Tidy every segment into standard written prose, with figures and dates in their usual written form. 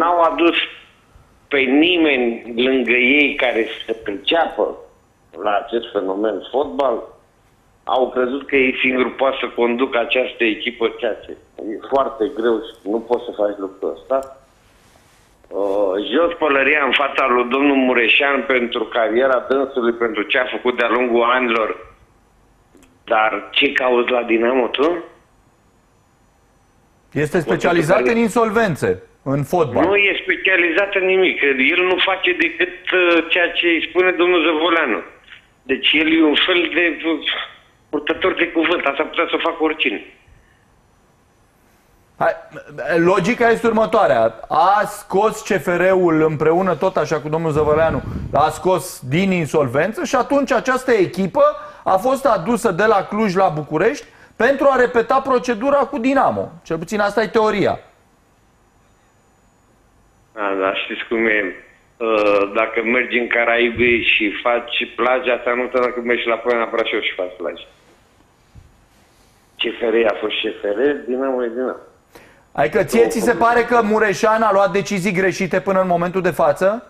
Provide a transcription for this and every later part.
n-au adus pe nimeni lângă ei care să priceapă la acest fenomen fotbal, au crezut că ei singuri pot să conducă această echipă, ceea ce e foarte greu și nu poți să faci lucrul ăsta. Jos pălăria în fața lui domnul Mureșan pentru cariera dânsului, pentru ce a făcut de-a lungul anilor. Dar ce cauți la Dinamo tu? Este specializat în insolvențe, în fotbal. Nu e specializat în nimic. El nu face decât ceea ce îi spune domnul Zăvoleanu. Deci el e un fel de purtător de cuvânt. Asta putea să facă oricine. Logica este următoarea. A scos CFR-ul împreună, tot așa cu domnul Zăvăleanu, a scos din insolvență și atunci această echipă a fost adusă de la Cluj la București pentru a repeta procedura cu Dinamo. Cel puțin asta e teoria. Da, știți cum e. Dacă mergi în Caraibe și faci plaja, asta nu înseamnă că mergi la Poiana Brașov și faci plajă. CFR a fost CFR, Dinamo e Dinamo. Adică ție ți se pare că Mureșan a luat decizii greșite până în momentul de față?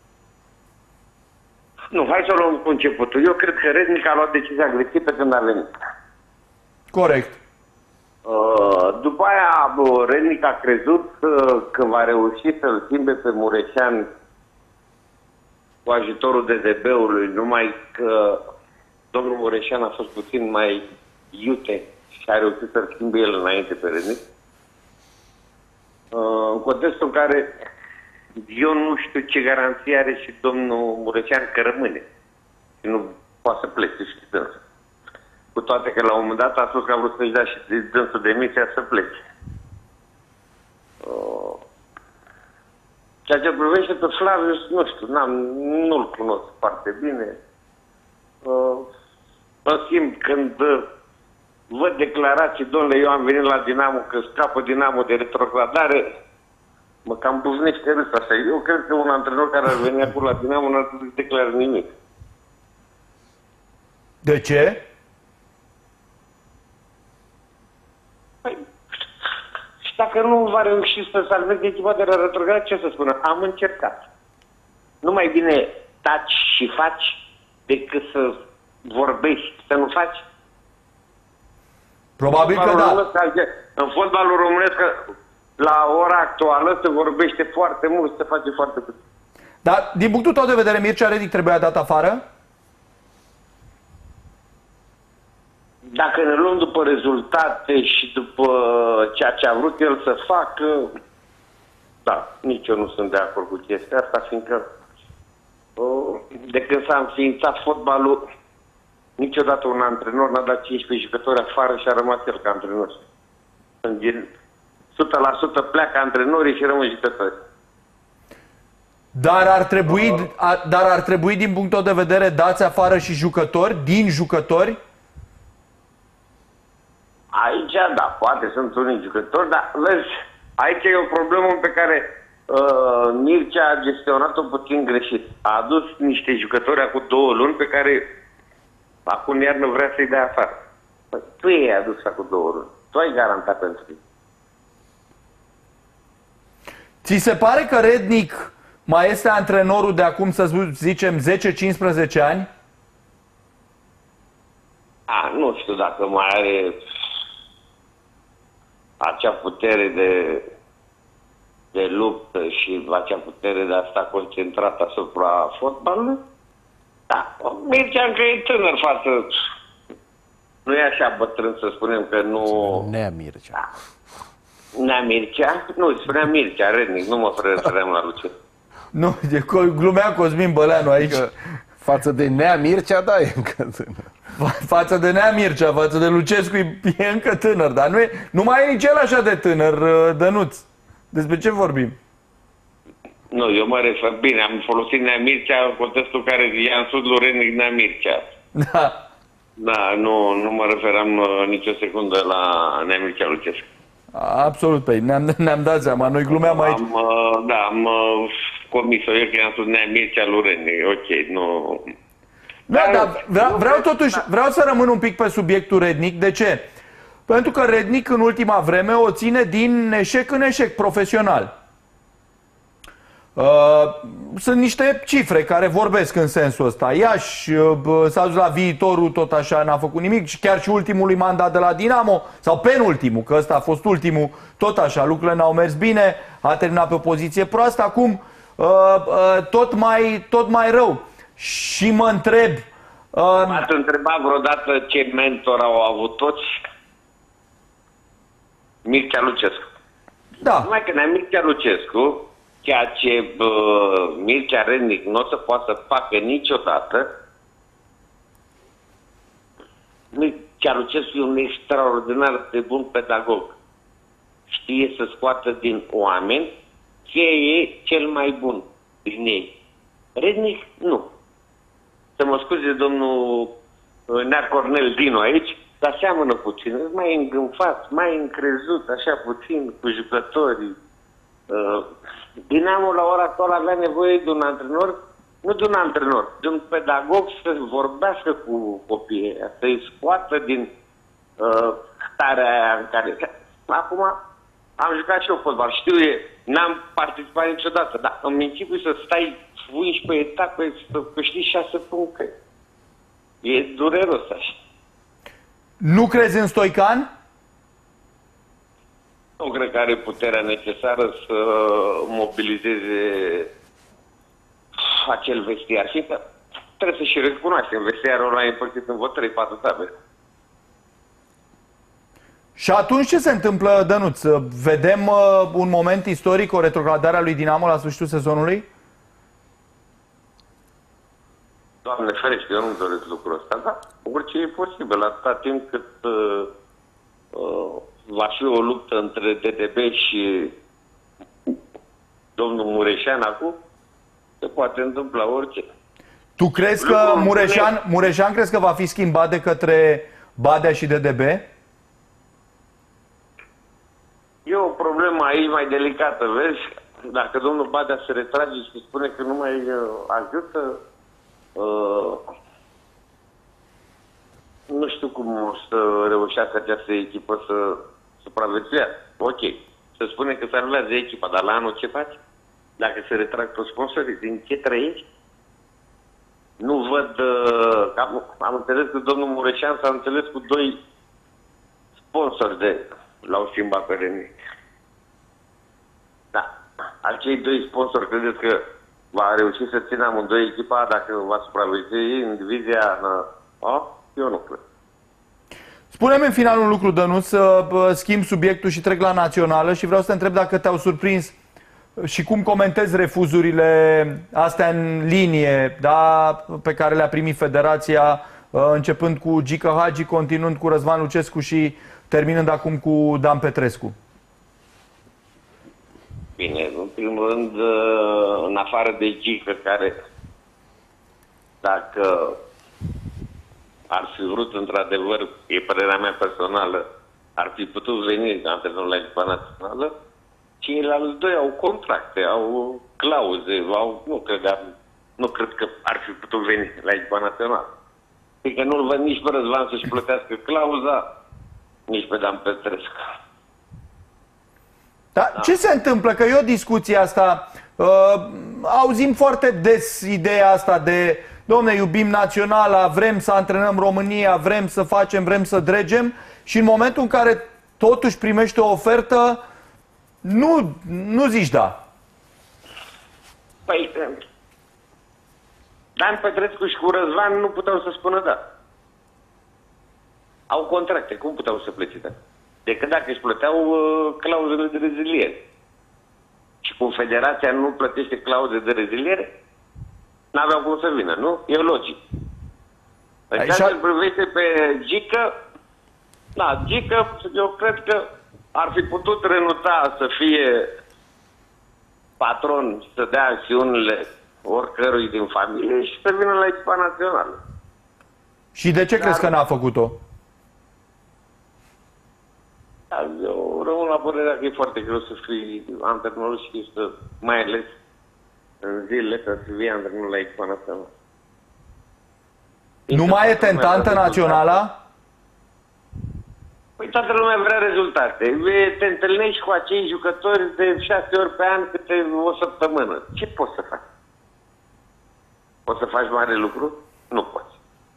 Nu, hai să luăm cu începutul. Eu cred că Rednic a luat decizia greșită când a venit. Corect. După aia, Rednic a crezut că va reuși să-l schimbe pe Mureșan cu ajutorul DDB-ului, numai că domnul Mureșan a fost puțin mai iute și a reușit să-l schimbe el înainte pe Rednic. În contextul în care eu nu știu ce garanție are și domnul Mureșan că rămâne și nu poate să plece și dânsul. Cu toate că la un moment dat a spus că a vrut să-și dea și dânsul demisia să plece. Ceea ce privește pe Flavius, nu știu, nu-l cunosc foarte bine. În schimb, când văd declarații, domnule, eu am venit la Dinamo că scapă Dinamo de retrogradare, mă cam buznește râs așa. Eu cred că un antrenor care ar veni acum la Dinamo n-ar trebui să declare nimic. De ce? Păi, și dacă nu va reuși să salveze echipa de la retrogradare, ce să spună? Am încercat. Nu mai bine taci și faci decât să vorbești, să nu faci? Probabil că da. În fotbalul românesc, la ora actuală, se vorbește foarte mult, se face foarte puțin. Dar, din punctul tău de vedere, Mircea Rednic trebuia dat afară? Dacă ne luăm după rezultate și după ceea ce a vrut el să facă, da, nici eu nu sunt de acord cu chestia asta, fiindcă de când s-a înființat fotbalul, niciodată un antrenor n-a dat 15 jucători afară și a rămas el ca antrenor. 100% pleacă antrenorii și rămân jucători. Dar ar trebui, din punctul de vedere, dați afară și jucători, din jucători? Aici, da, poate sunt unii jucători, dar vezi, aici e o problemă pe care Mircea a gestionat-o puțin greșit. A adus niște jucători acum 2 luni pe care acum iarnă vrea să-i dea afară. Păi, tu i-ai adus acum 2 luni. Tu ai garantat pentru ei. Ți se pare că Rednic mai este antrenorul de acum, să zicem, 10-15 ani? Nu știu dacă mai are acea putere de luptă și acea putere de a sta concentrat asupra fotbalului. Da, Mircea încă e tânăr față. Nu e așa bătrân să spunem că nu... Nea Mircea. Da. Nea Mircea? Nu, spunea Mircea Rednic, nu mă refeream la Lucian. Nu, glumea Cosmin Băleanu aici. Față de Nea Mircea, da, e încă tânăr. Față de Nea Mircea, față de Lucescu, e încă tânăr, dar nu mai e nici el așa de tânăr, Dănuț. Despre ce vorbim? Nu, eu mă refer bine, am folosit Nea Mircea în contextul care i-am spus lui Rednic Nea Mircea. Da. Da, nu mă referam nicio secundă la Nea Mircea Lucescu. Absolut, pe ne-am dat seama, noi glumeam aici. Am comis-o eu că i-am spus Nea Mircea lui Rednic, ok, nu... Da, dar vreau să rămân un pic pe subiectul Rednic. De ce? Pentru că Rednic în ultima vreme o ține din eșec în eșec profesional. Sunt niște cifre care vorbesc în sensul ăsta. Iași s-a dus la Viitorul, tot așa, n-a făcut nimic. Și chiar și ultimului mandat de la Dinamo, sau penultimul, că ăsta a fost ultimul, tot așa, lucrurile n-au mers bine, a terminat pe o poziție proastă. Acum tot mai rău. Și mă întreb... Ați întrebat vreodată ce mentor au avut toți? Mircea Lucescu. Da. Numai că Mircea Lucescu, ceea ce Mircea Rednic nu o să poată să facă niciodată, Mircea Lucescu e un extraordinar de bun pedagog. Știe să scoată din oameni ce e cel mai bun din ei. Rednic, nu. Să mă scuze domnul Nea Cornel Dinu aici, dar seamănă puțin. Mai îngânfat, mai încrezut, așa puțin, cu jucătorii. Dinamo la ora actuală avea nevoie de un antrenor, nu de un antrenor, de un pedagog să vorbească cu copiii, să-i scoată din starea aia în care... Acum am jucat și eu fotbal, știu n-am participat niciodată, dar îmi închipui să stai 11 etape să câștigi 6 puncte. E dureros așa. Nu crezi în Stoican? Nu cred că are puterea necesară să mobilizeze acel vestiar. Și că trebuie să și recunoaștem, vestiarul ăla e împărțit în vreo 3-4 tabere. Și atunci ce se întâmplă, Dănuț? Vedem un moment istoric, o retrogradare a lui Dinamo la sfârșitul sezonului? Doamne ferește, eu nu-mi doresc lucrul ăsta, dar orice e posibil, atâta timp cât va fi o luptă între DDB și domnul Mureșan acum, se poate întâmpla orice. Tu crezi că Mureșan crezi că va fi schimbat de către Badea și DDB? E o problemă aici mai delicată, vezi? Dacă domnul Badea se retrage și spune că nu mai ajută, nu știu cum o să reușească această echipă să supraviețuiască. Ok, se spune că se anulează echipa, dar la anul ce faci? Dacă se retrag toți sponsorii, din ce trăiești? Nu văd... am înțeles că domnul Mureșan s-a înțeles cu 2 sponsori l-au schimbat pe Rednic. Da. Acei 2 sponsori, credeți că va reuși să țină amândoi echipa dacă va supraviețui în divizia? Eu nu cred. Spune-mi în final un lucru, Dănuț, să schimb subiectul și trec la națională și vreau să te întreb dacă te-au surprins și cum comentezi refuzurile astea în linie, da, pe care le-a primit Federația, începând cu Gică Hagi, continuând cu Răzvan Lucescu și terminând acum cu Dan Petrescu. Bine, în primul rând, în afară de Gică, care, dacă ar fi vrut, într-adevăr, e părerea mea personală, ar fi putut veni antrenor la echipa națională, ceilalți 2 au contracte, au clauze, nu cred că ar fi putut veni la echipa națională. Adică nu-l văd nici pe Răzvan să-și plătească clauza, nici pe Dan Petrescu. Da? Ce se întâmplă? Că eu discuția asta, auzim foarte des ideea asta de dom'le, iubim naționala, vrem să antrenăm România, vrem să facem, vrem să dregem și în momentul în care totuși primești o ofertă, nu zici da. Păi, Dan Petrescu și cu Răzvan nu puteau să spună da. Au contracte, cum puteau să plece da? Decât dacă își plăteau clauzele de reziliere. Și cum Federația nu plătește clauze de reziliere, n-aveau cum să vină, nu? E logic. În cazul privește pe Gică, da, Gică, eu cred că ar fi putut renunța să fie patron, să dea acțiunile oricărui din familie și să vină la echipa națională. Și de ce crezi că n-a făcut-o? Eu rămân la părerea că e foarte greu să fii antrenor și să, mai ales în zilele să fii antrenor la echipa națională. Nu mai e tentantă naționala? Păi toată lumea vrea rezultate. Te întâlnești cu acei jucători de 6 ori pe an câte o săptămână. Ce poți să faci? Poți să faci mare lucru? Nu poți.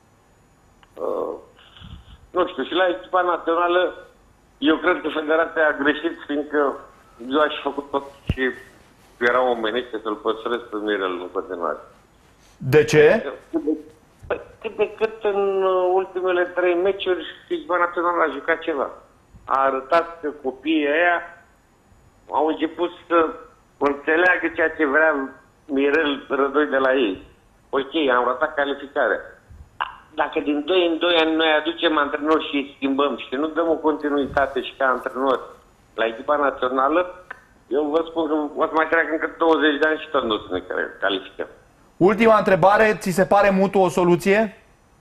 Nu știu, și la echipa națională eu cred că federația a greșit, fiindcă eu aș fi făcut tot și era omenește să-l păstrez pe Mirel în continuare. De ce? Cât de cât în ultimele 3 meciuri echipa națională a jucat ceva. A arătat că copiii ăia au început să înțeleagă ceea ce vrea Mirel Rădoi de la ei. Ok, am ratat calificarea. Dacă din 2 în 2 ani noi aducem antrenori și îi schimbăm și nu dăm o continuitate și ca antrenor la echipa națională, eu vă spun că o să mai treacă încă 20 de ani și tot nu să ne calificăm. Ultima întrebare, ți se pare Mutu o soluție?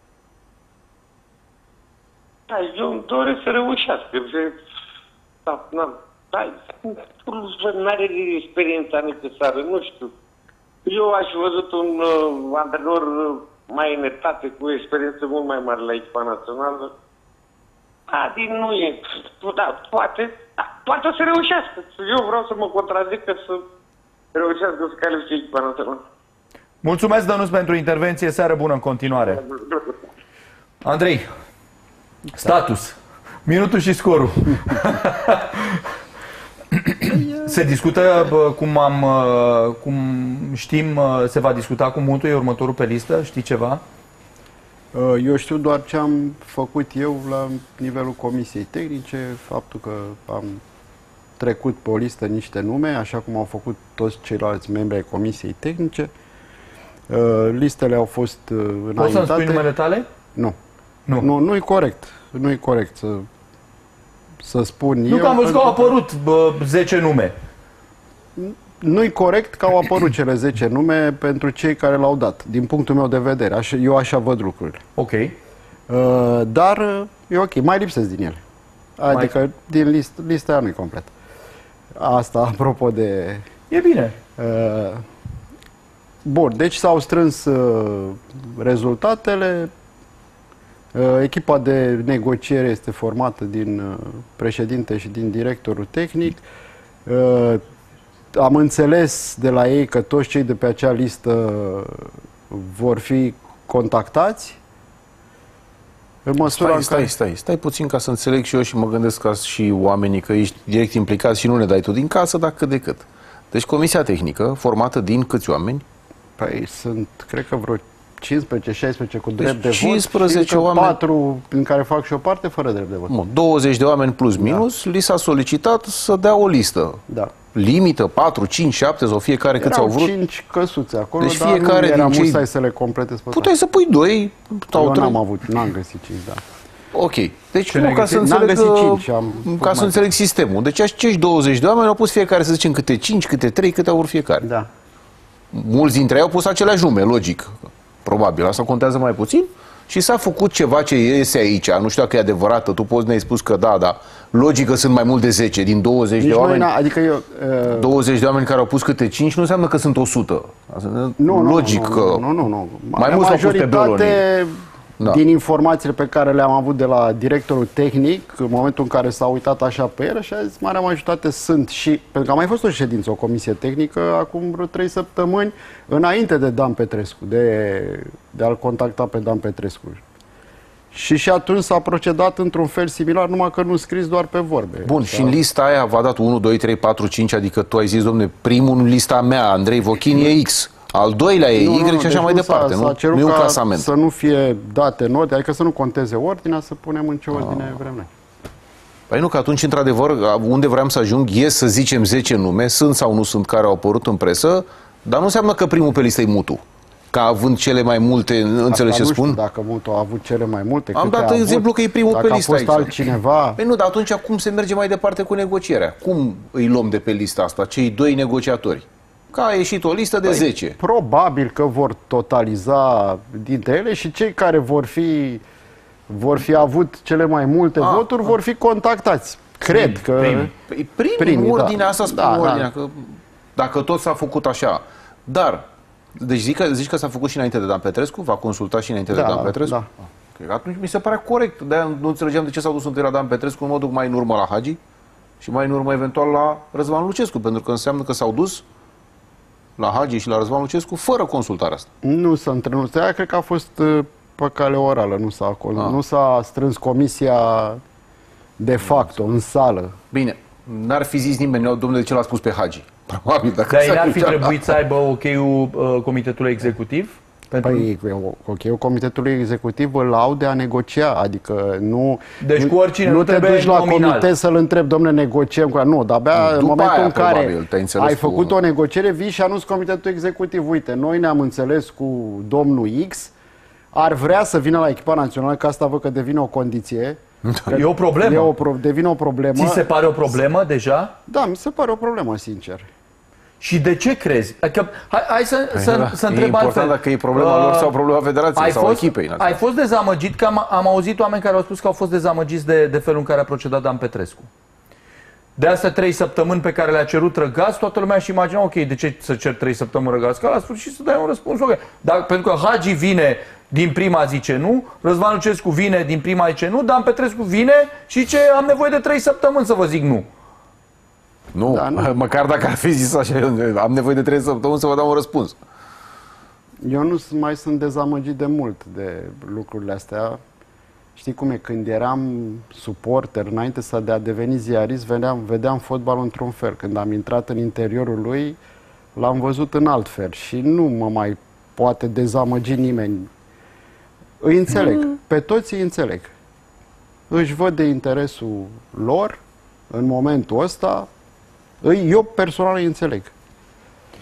Da, eu îmi doresc să reușească. Nu are experiența necesară, nu știu. Eu aș văzut un antrenor mai în etate, cu experiență mult mai mare la echipa națională. Din nu e. Da, poate să reușească. Eu vreau să mă contrazic că să reușească să califice echipa națională. Mulțumesc, Dănuț, pentru intervenție. Seară bună în continuare. Andrei, status. Minutul și scorul. Se discută, cum știm, se va discuta cu Mutu, e următorul pe listă? Știi ceva? Eu știu doar ce am făcut eu la nivelul Comisiei Tehnice, faptul că am trecut pe o listă niște nume, așa cum au făcut toți ceilalți membri ai Comisiei Tehnice. Listele au fost înaintate. Poți să-mi spui numele tale? Nu. Nu e corect. Nu e corect să spun eu. Nu, că am văzut că au apărut 10 nume. Nu e corect că au apărut cele 10 nume pentru cei care l-au dat, din punctul meu de vedere. Eu așa văd lucrurile. Ok. Dar e ok, mai lipsesc din ele. Adică din lista aia nu e complet. Asta apropo de... E bine. Bun, deci s-au strâns rezultatele. Echipa de negociere este formată din președinte și din directorul tehnic. Am înțeles de la ei că toți cei de pe acea listă vor fi contactați. În măsura Stai puțin ca să înțeleg și eu și mă gândesc ca și oamenii că ești direct implicat și nu ne dai tu din casă, dar cât de cât. Deci Comisia Tehnică, formată din câți oameni? Păi sunt, cred că vreo 15-16 cu drept de 15 vot, oameni, 4 în care fac și o parte fără drept de vot. 20 de oameni plus minus, li s-a solicitat să dea o listă. Da. Limită, 4, 5, 7 sau fiecare câți au vrut. 5 căsuțe acolo, deci dar fiecare nu era din cei... musai să le completezi pe Puteai să pui 2 sau 3. N-am găsit 5, da. Ok. Deci nu, ca să înțeleg, 5, ca să înțeleg sistemul. Deci acești 20 de oameni au pus fiecare, să zicem, câte 5, câte 3, câte au vrut fiecare. Da. Mulți dintre ei au pus aceleași nume, logic. Probabil, asta contează mai puțin. Și s-a făcut ceva ce iese aici. Nu știu dacă e adevărată, tu poți ne-ai spus că da. Logic că sunt mai mult de 10 din 20 de oameni. Adică eu, 20 de oameni care au pus câte 5 nu înseamnă că sunt 100. Logic că mai mulți au pus pe Beloni. Din informațiile pe care le-am avut de la directorul tehnic, în momentul în care s-a uitat așa pe el și a zis, marea majoritate sunt și, pentru că a mai fost o ședință, o comisie tehnică, acum vreo 3 săptămâni, înainte de Dan Petrescu, de a-l contacta pe Dan Petrescu. Și atunci s-a procedat într-un fel similar, numai că nu scris doar pe vorbe. Bun, și în lista aia v-a dat 1, 2, 3, 4, 5, adică tu ai zis, domne, primul în lista mea, Andrei Vochin, e X. Al doilea e Y și așa mai departe, nu? Nu e un clasament. Să nu fie date în ordine, adică să nu conteze ordinea, să punem în ce ordine vrem noi. Păi nu, că atunci, într-adevăr, unde vreau să ajung e să zicem 10 nume, sunt sau nu sunt, care au apărut în presă, dar nu înseamnă că primul pe listă e Mutu. Ca având cele mai multe, înțelegi ce spun? Dacă Mutu a avut cele mai multe, am dat exemplu că e primul pe listă aici. Dacă a fost altcineva... Păi nu, dar atunci cum se merge mai departe cu negocierea? Cum îi luăm de pe lista asta, cei 2 negociatori? Că a ieșit o listă de 10. Probabil că vor totaliza dintre ele și cei care vor fi avut cele mai multe voturi vor fi contactați. Cred că... Primii, ordinea asta spune ordinea, că dacă tot s-a făcut așa. Dar, deci zici că s-a făcut și înainte de Dan Petrescu? V-a consultat și înainte de Dan Petrescu? Da. Atunci mi se pare corect. De-aia nu înțelegeam de ce s-au dus întâi la Dan Petrescu, mă duc mai în urmă la Hagi și mai în urmă eventual la Răzvan Lucescu, pentru că înseamnă că s-au dus la Hagi și la Răzvan Lucescu fără consultarea asta. Nu s-a întâlnit. Aia cred că a fost pe cale orală, nu s-a strâns comisia de facto, în sală. Bine, n-ar fi zis nimeni, domnule, de ce l-a spus pe Hagi? Probabil, dacă Dar n-ar fi trebuit să aibă ok-ul comitetului executiv? Păi, ok, comitetului executiv îl au de a negocia, adică nu... Deci cu oricine nu te duci la nominal. comitet să-l întrebi, domnule, negociem, nu, dar abia în momentul în care ai făcut o negociere, vii și anunți comitetul executiv, uite, noi ne-am înțeles cu domnul X, ar vrea să vină la echipa națională, că asta văd că devine o condiție. E o problemă? Devine o problemă. Ți se pare o problemă deja? Da, mi se pare o problemă, sincer. Și de ce crezi? Adică, hai să întreb e important altfel. Dacă e problema lor sau problema federației sau echipei. Ai fost dezamăgit? Că am auzit oameni care au spus că au fost dezamăgiți de felul în care a procedat Dan Petrescu. De astea 3 săptămâni pe care le-a cerut Răgaz, toată lumea și imagina, ok, de ce să cer 3 săptămâni Răgaz? Că la sfârșit să dai un răspuns, ok. Dar pentru că Hagi vine din prima zice nu, Răzvan Lucescu vine din prima zice nu, Dan Petrescu vine și zice am nevoie de 3 săptămâni să vă zic nu. Nu, da, nu, măcar dacă ar fi zis așa, am nevoie de 3 săptămâni să vă dau un răspuns. Eu nu mai sunt dezamăgit de mult de lucrurile astea. Știi cum e, când eram suporter, înainte să de a deveni ziarist, vedeam fotbalul într-un fel. Când am intrat în interiorul lui, l-am văzut în alt fel și nu mă mai poate dezamăgi nimeni. Îi înțeleg, pe toți îi înțeleg. Își văd de interesul lor în momentul ăsta. Eu personal îi înțeleg.